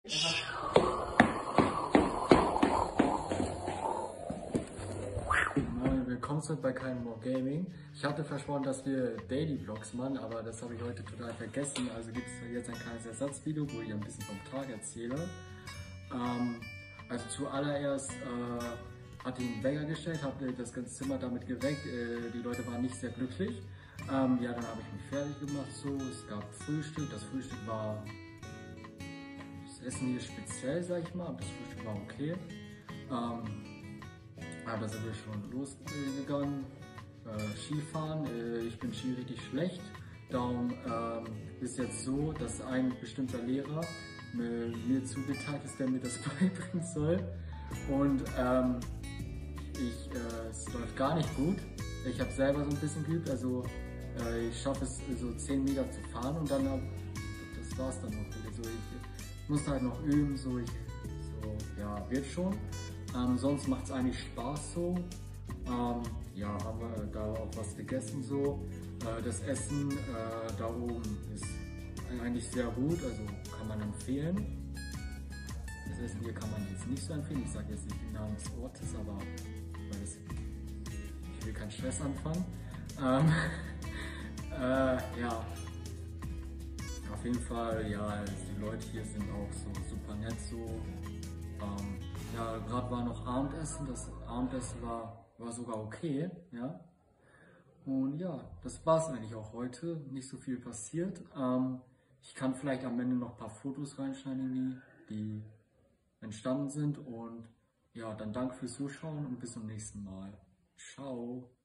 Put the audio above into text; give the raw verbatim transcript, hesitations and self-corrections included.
Moin, willkommen zurück bei Kein More Gaming. Ich hatte versprochen, dass wir Daily Vlogs machen, aber das habe ich heute total vergessen. Also gibt es jetzt ein kleines Ersatzvideo, wo ich ein bisschen vom Tag erzähle. Ähm, also zuallererst äh, hatte ich einen Wecker gestellt, habe das ganze Zimmer damit geweckt. Äh, die Leute waren nicht sehr glücklich. Ähm, ja, dann habe ich mich fertig gemacht. So, es gab Frühstück. Das Frühstück war das Essen hier speziell, sag ich mal, aber das Frühstück war okay. Ähm, Ja, da sind wir schon losgegangen. Äh, Skifahren, äh, ich bin Ski richtig schlecht. Darum ähm, ist jetzt so, dass ein bestimmter Lehrer mir, mir zugeteilt ist, der mir das beibringen soll. Und ähm, ich, äh, es läuft gar nicht gut. Ich habe selber so ein bisschen geübt, also äh, ich schaffe es so zehn Meter zu fahren und dann, hab, das war's dann noch. Also ich muss halt noch üben, so, ich, so ja, wird schon. Ähm, sonst macht es eigentlich Spaß so. Ähm, ja, haben wir da auch was gegessen so. Äh, das Essen äh, da oben ist eigentlich sehr gut, also kann man empfehlen. Das Essen hier kann man jetzt nicht so empfehlen. Ich sage jetzt nicht den Namen des Ortes, aber weil das, ich will keinen Stress anfangen. Ähm, äh, ja, auf jeden Fall, ja, also die Leute hier sind auch so super nett so. Ähm, Ja, gerade war noch Abendessen, das Abendessen war, war sogar okay, ja. Und ja, das war es eigentlich auch heute, nicht so viel passiert. Ähm, ich kann vielleicht am Ende noch ein paar Fotos reinschneiden, die, die entstanden sind. Und ja, dann danke fürs Zuschauen und bis zum nächsten Mal. Ciao.